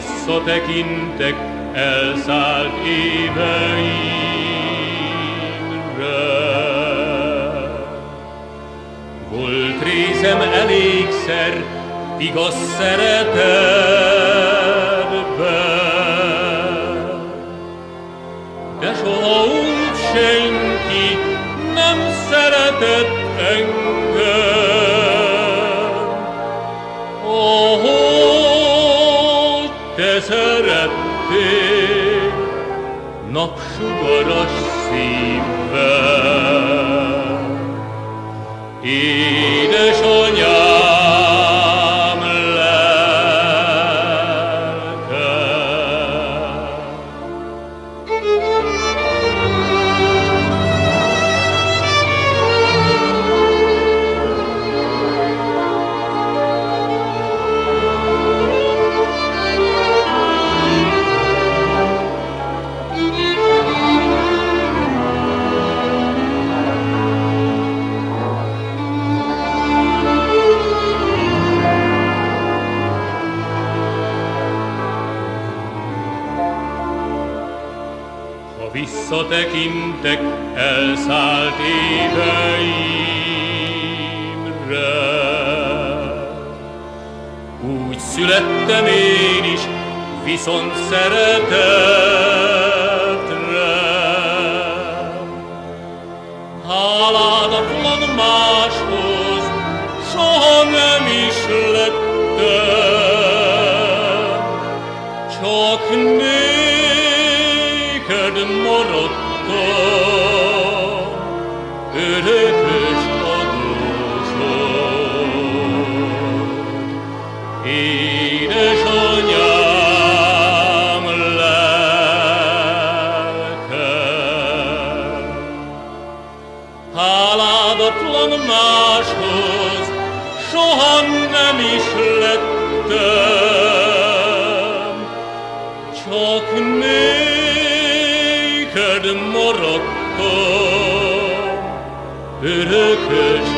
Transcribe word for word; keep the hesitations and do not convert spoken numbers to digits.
visszatekintek elszállt éveimre. Volt részem elégszer igaz szeretetben, de soha úgy senki nem szeretett engem. Ahogy te szerettél, napsugaras szívvel, édesanyám lelke. Ha visszatekintek elszállt éveimre, úgy születtem én is viszont szeretetre. Háládatlan máshoz soha nem is lettem, csak néked maradtam, örökös adósod, édesanyám lelke. Háládatlan máshoz soha nem is lettem, csak néked maradtam, örökös